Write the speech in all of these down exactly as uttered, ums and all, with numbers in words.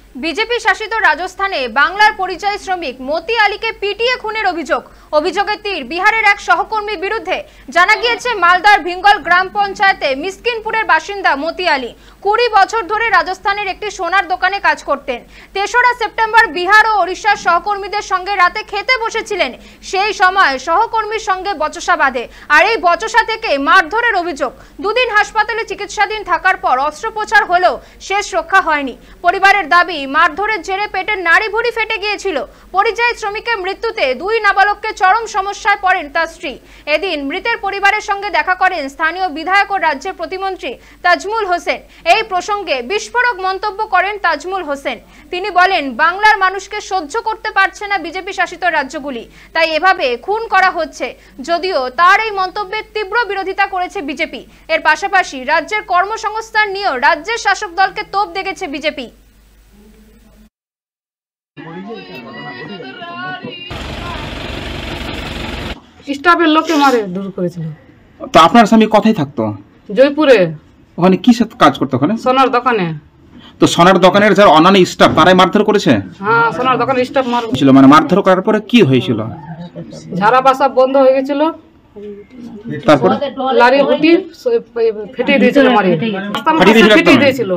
BJP শাসিত রাজস্থানে বাংলার পরিযায়ী শ্রমিক মতি আলীকে পিটিয়ে খুনের অভিযোগ অভিযোগের তীর বিহারের এক সহকর্মীর বিরুদ্ধে। জানা গিয়েছে মালদার ভিঙ্গল গ্রাম পঞ্চায়েতে মিসকিনপুরের বাসিন্দা মতি আলী কুড়ি বছর ধরে রাজস্থানের একটি সোনার দোকানে কাজ করতেন। তেসরা সেপ্টেম্বর বিহার ও ওড়িশার সহকর্মীদের সঙ্গে রাতে খেতে বসেছিলেন। সেই সময় সহকর্মীর সঙ্গে বচসা বাঁধে, আর এই বচসা থেকে মারধরের অভিযোগ। দুদিন হাসপাতালে চিকিৎসাধীন থাকার পর অস্ত্রোপচার হলেও শেষ রক্ষা হয়নি। পরিবারের দাবি, মারধরের জেরে পেটের নাড়ি ভুঁড়ি ফেটে গিয়েছিল। পরিযায়ী শ্রমিকের মৃত্যুতে দুই নাবালককে চরম সমস্যায় পড়েন তার স্ত্রী। এদিন মৃতের পরিবারের সঙ্গে দেখা করেন স্থানীয় বিধায়ক ও রাজ্যের প্রতিমন্ত্রী তাজমুল হোসেন। এই প্রসঙ্গে বিস্ফোরক মন্তব্য করেন তাজমুল হোসেন। তিনি বলেন, বাংলার মানুষকে সহ্য করতে পারছে না বিজেপি শাসিত রাজ্যগুলি, তাই এভাবে খুন করা হচ্ছে। যদিও তার এই মন্তব্যের তীব্র বিরোধিতা করেছে বিজেপি। এর পাশাপাশি রাজ্যের কর্মসংস্থান নিয়েও রাজ্যের শাসক দলকে তোপ দেখেছে বিজেপি। স্টাফের লোককে মারে দূর করেছিল। তো আপনার স্বামী কোথায় থাকতো? জয়পুরে। ওখানে কি সাথে কাজ করতো? ওখানে সোনার দোকানে। তো সোনার দোকানের যারা অন্যান্য স্টাফ তারাই মারধর করেছে? হ্যাঁ, সোনার দোকানের স্টাফ মারছিল। মানে মারধর করার পরে কি হয়েছিল? ঝাড়া বাসা বন্ধ হয়ে গেছিল, তারপরে লারি বুটি ফেটে দিয়েছিল, মারি ফেটে দিয়েছিল।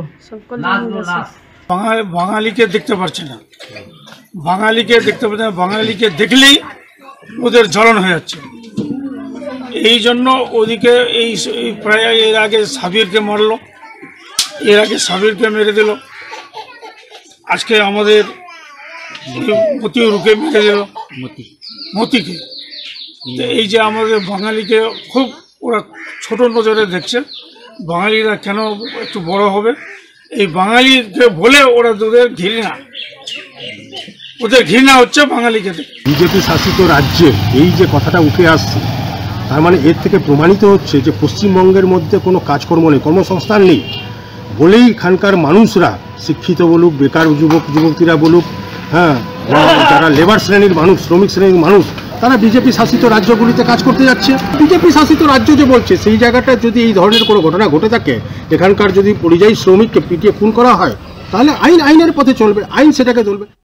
বাঙালিকে দেখতে পাচ্ছে না, বাঙালিকে দেখতে পাচ্ছে না, বাঙালিকে দেখলেই ওদের জ্বলন হয়ে যাচ্ছে। এই জন্য ওদিকে এই প্রায় এর আগে সাবিরকে মারলো, এর আগে সাবিরকে মেরে দিল, আজকে আমাদের মতিউরকে মেরে দিল, মতিকে। এই যে আমাদের বাঙালিকে খুব ওরা ছোট নজরে দেখছে। বাঙালিরা কেন একটু বড় হবে, এই বাঙালিকে বলে ওরা ওদের ঘৃণা, ওদের ঘৃণা হচ্ছে বাঙালিকে। বিজেপি শাসিত রাজ্যে এই যে কথাটা উঠে আসছে, তার মানে এর থেকে প্রমাণিত হচ্ছে যে পশ্চিমবঙ্গের মধ্যে কোনো কাজকর্ম নেই, কর্মসংস্থান নেই বলেই এখানকার মানুষরা, শিক্ষিত বলুক, বেকার যুবক যুবতীরা বলুক, হ্যাঁ, যারা লেবার শ্রেণীর মানুষ, শ্রমিক শ্রেণীর মানুষ, তারা বিজেপি শাসিত রাজ্যগুলিতে কাজ করতে যাচ্ছে। বিজেপি শাসিত রাজ্য যে বলছে, সেই জায়গাটা যদি এই ধরনের কোনো ঘটনা ঘটে থাকে, এখানকার যদি পরিযায়ী শ্রমিককে পিটিয়ে খুন করা হয়, তাহলে আইন আইনের পথে চলবে, আইন সেটাকে চলবে।